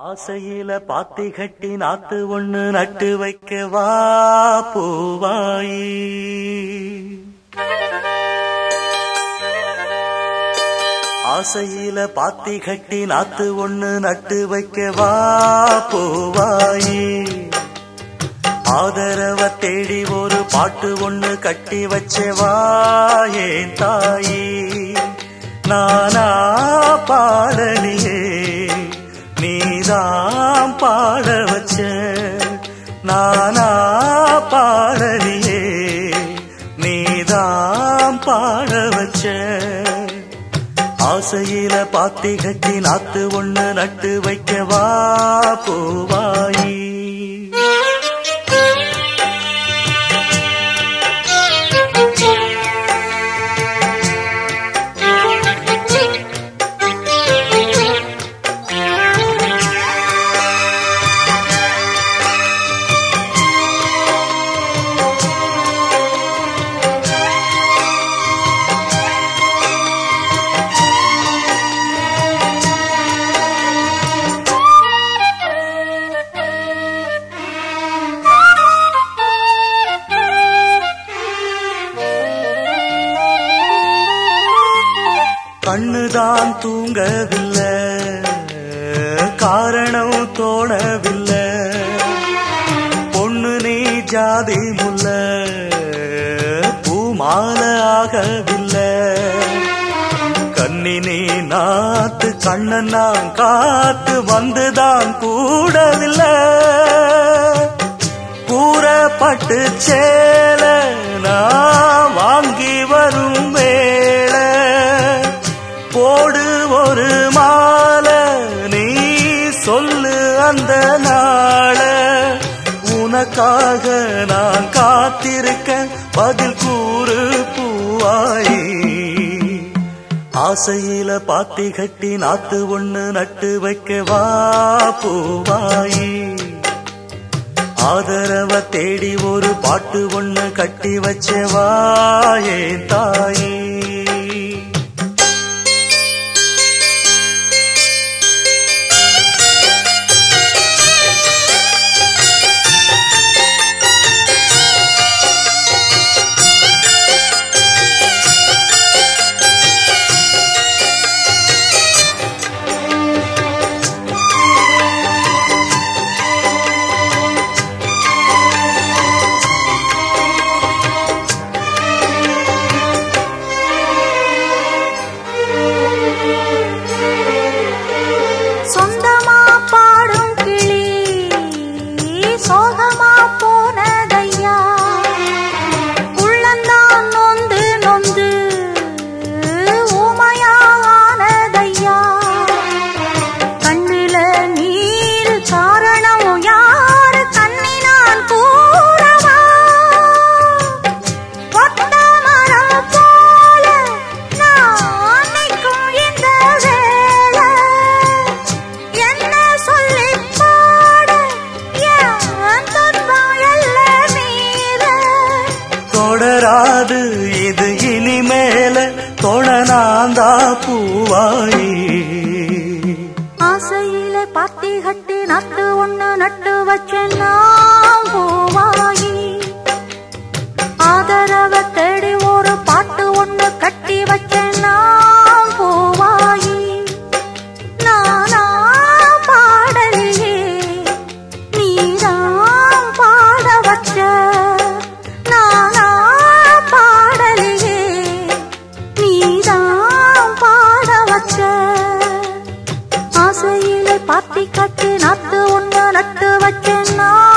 ஆசையில பாத்தி கட்டி நாத்து ஒண்ணு நட்டு வைக்க வா பூவாயி. ஆசையில பாத்தி கட்டி நாத்து ஒண்ணு நட்டு வைக்க வா பூவாயி. ஆதரவ தேடி ஒரு பாட்டு ஒண்ணு கட்டி வச்சவா ஏன் தாயி. நானா பாடலியே நீதான் பாட வச்ச. நானா பாடலியே நீதான் பாட வச்ச. ஆசையில பாத்தி கட்டி நாத்து ஒண்ணு நட்டு வைக்கவா பூவாயி. கண்ணுதான் தூங்கவில்லை, காரணம் தோணவில்லை. பொண்ணு நீ ஜாதி முல்ல, பூமால ஆகவில்லை. கண்ணி நீ நாத்து கண்ணன் நான் காத்து வந்துதான் கூடவில்லை. கூறப்பட்டு சேல நான் வாங்கி வரும் வேளை போடு ஒரு மாலை நீ சொல்லு அந்த நாள. உனக்காக நான் காத்திருக்க பதில் கூறு பூவாயி. ஆசையில பாத்தி கட்டி நாத்து ஒண்ணு நட்டு வைக்கவா பூவாயி. ஆதரவ தேடி ஒரு பாட்டு ஒண்ணு கட்டி வச்சவா ஏன் தாயி. தொடராது இது இனிமேல தொடனாந்தா பூவாயி. ஆசையில பாத்தி கட்டி நட்டு ஒண்ணு நட்டு வச்சேன்னா பூவாயி. ஆதரவ தேடி ஒரு பாட்டு ஒண்ணு கட்டி வச்சேன்னா பூவாயி. நானா பாடலியே நீதான் பாட வச்ச. ஆசையில பாத்தி கட்டி நாத்து ஒண்ணு நட்டு வச்சேன்னா